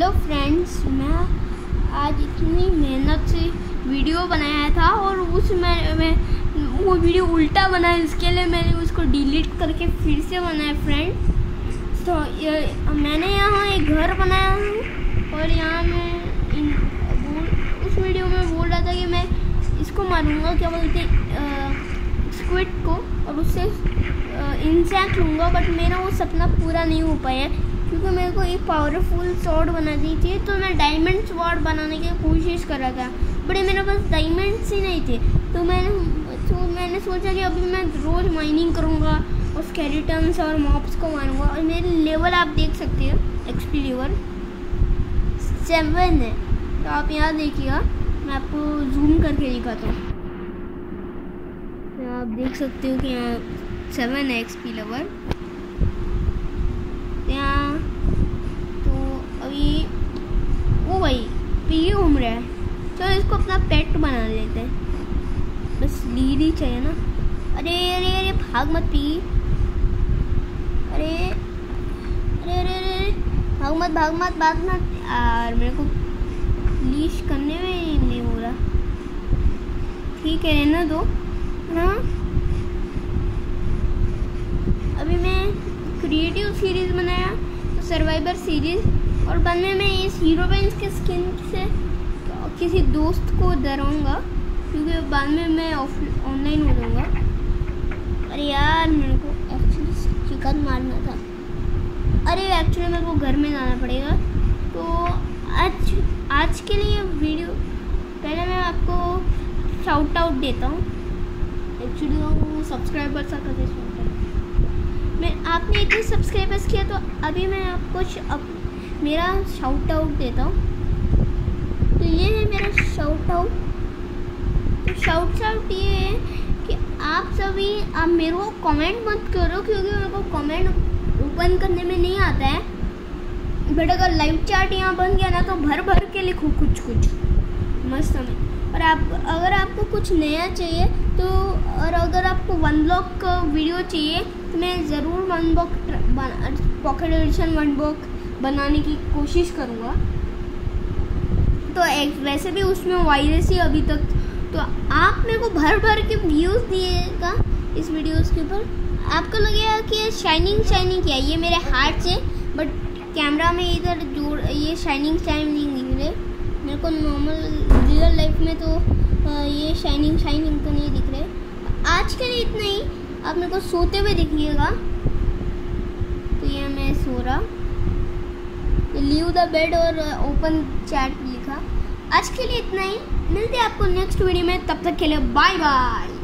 Hello friends, मैं आज इतनी मेहनत से वीडियो बनाया था और उसमें मैं वो वीडियो उल्टा बनाया। इसके लिए मैंने उसको डिलीट करके फिर से बनाया फ्रेंड्स। तो मैंने यहाँ एक घर बनाया हूँ और यहाँ मैं उस वीडियो में बोल रहा था कि मैं इसको मारूंगा, क्या बोलते स्क्विड को, और उससे इंसेक्ट लूँगा। बट मेरा वो सपना पूरा नहीं हो पाया क्योंकि मेरे को एक पावरफुल स्वॉर्ड बनानी थी। तो मैं डायमंड स्वॉर्ड बनाने की कोशिश कर रहा था, बट मेरे पास डायमंड्स ही नहीं थे। तो मैंने सोचा कि अभी मैं रोज़ माइनिंग करूँगा और स्केलेटन्स और मॉब्स को मारूंगा। और मेरे लेवल आप देख सकते हो, एक्सपी लेवल 7 है। तो आप यहाँ देखिएगा, मैं आपको जूम करके दिखाता हूँ। तो आप देख सकते हो कि यहाँ 7 है एक्सपी लेवल। यहाँ तो अभी वो भाई पी घूम रहा है। चलो इसको अपना पेट बना लेते हैं, बस लीड ही चाहिए ना। अरे अरे अरे भाग मत पी, अरे अरे अरे अरे भाग मत यार, मेरे को लीश करने में नहीं हो रहा। ठीक है, रहना दो ना। अभी मैं क्रिएटिव सीरीज़ बनाया तो सर्वाइवर सीरीज़, और बनने में इस हीरो बेंच के स्किन से किसी दोस्त को डराऊंगा क्योंकि बाद में मैं ऑनलाइन हो जाऊँगा। अरे यार, मेरे को एक्चुअली चिकन मारना था। अरे एक्चुअली मेरे को घर में जाना पड़ेगा। तो आज के लिए वीडियो पहले मैं आपको शाउट आउट देता हूँ। एक्चुअली वो सब्सक्राइबर्स का कैसे आपने इतने सब्सक्राइबर्स किया, तो अभी मैं आपको मेरा शाउट आउट देता हूँ। तो ये है मेरा शाउट आउट। तो शाउट आउट ये है कि आप मेरे को कमेंट मत करो क्योंकि मेरे को कमेंट ओपन करने में नहीं आता है। बट अगर लाइव चैट यहाँ बन गया ना तो भर के लिखो कुछ मस्त हमें। और अगर आपको कुछ नया चाहिए तो, और अगर आपको 1 ब्लॉक वीडियो चाहिए तो मैं ज़रूर 1 ब्लॉक पॉकेट एडिशन 1 ब्लॉक बनाने की कोशिश करूँगा। तो वैसे भी उसमें वायरस ही अभी तक। तो आप मेरे को भर के व्यूज़ दिएगा इस वीडियोस के ऊपर। आपको लगेगा कि शाइनिंग क्या ये मेरे हार्ट से, बट कैमरा में इधर ये शाइनिंग दिख रहे। मेरे को नॉर्मल रियल लाइफ में तो ये शाइनिंग तो नहीं दिख रहे। आज के लिए इतना ही। आप मेरे को सोते हुए दिखिएगा। तो ये मैं सो रहा, लीव द बेड और ओपन चैट लिखा। आज के लिए इतना ही। मिलते हैं आपको नेक्स्ट वीडियो में, तब तक के लिए बाय बाय।